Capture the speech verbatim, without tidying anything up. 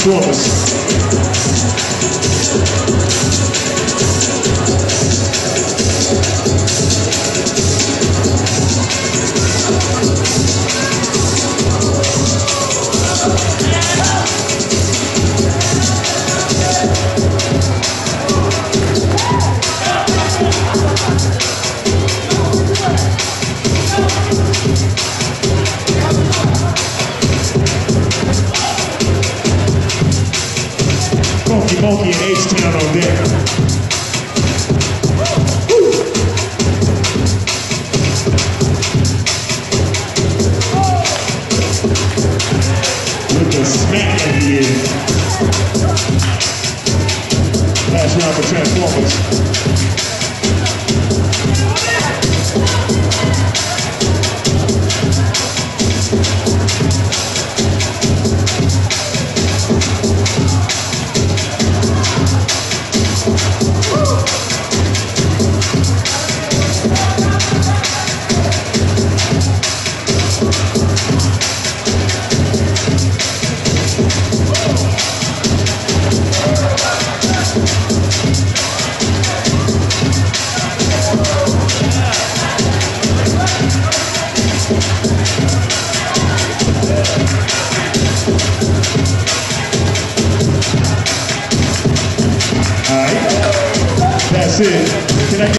Tranzformerz. Funky Monkey and H-Town on deck. Woo. With the smack at the end. Last round for Tranzformerz. All right, that's it. Can I